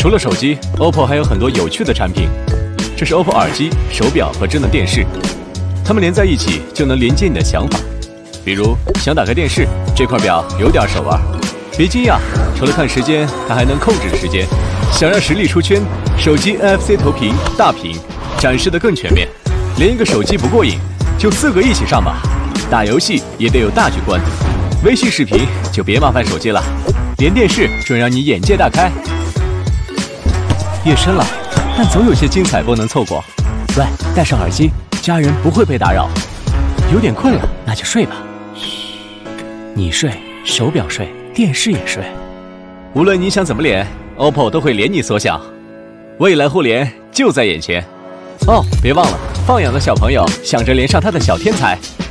除了手机 ，OPPO 还有很多有趣的产品。这是 OPPO 耳机、手表和智能电视，它们连在一起就能连接你的想法。比如想打开电视，这块表有点手腕。别惊讶，除了看时间，它还能控制时间。想让实力出圈，手机 NFC 投屏大屏，展示得更全面。连一个手机不过瘾，就4个一起上吧。打游戏也得有大局观，微信视频就别麻烦手机了，连电视准让你眼界大开。夜深了，但总有些精彩不能错过。喂，戴上耳机，家人不会被打扰。有点困了，那就睡吧。你睡，手表睡，电视也睡。无论你想怎么连 ，OPPO 都会连你所想。未来互联就在眼前。哦，别忘了，放养的小朋友想着连上他的小天才。